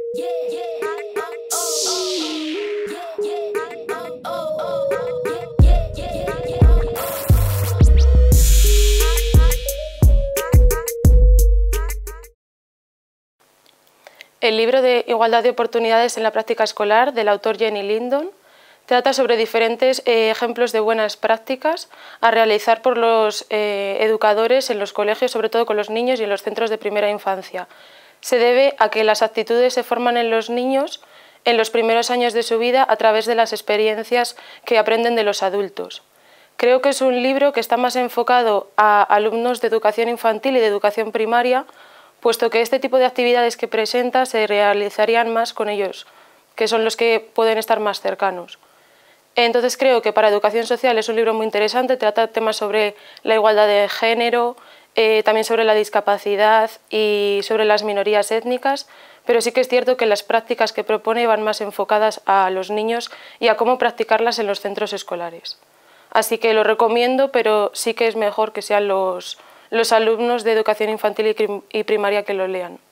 El libro de Igualdad de oportunidades en la práctica escolar, del autor Jenny Lindon, trata sobre diferentes ejemplos de buenas prácticas a realizar por los educadores en los colegios, sobre todo con los niños y en los centros de primera infancia. Se debe a que las actitudes se forman en los niños en los primeros años de su vida a través de las experiencias que aprenden de los adultos. Creo que es un libro que está más enfocado a alumnos de educación infantil y de educación primaria, puesto que este tipo de actividades que presenta se realizarían más con ellos, que son los que pueden estar más cercanos. Entonces creo que para educación social es un libro muy interesante, trata temas sobre la igualdad de género, también sobre la discapacidad y sobre las minorías étnicas, pero sí que es cierto que las prácticas que propone van más enfocadas a los niños y a cómo practicarlas en los centros escolares. Así que lo recomiendo, pero sí que es mejor que sean los alumnos de educación infantil y primaria que lo lean.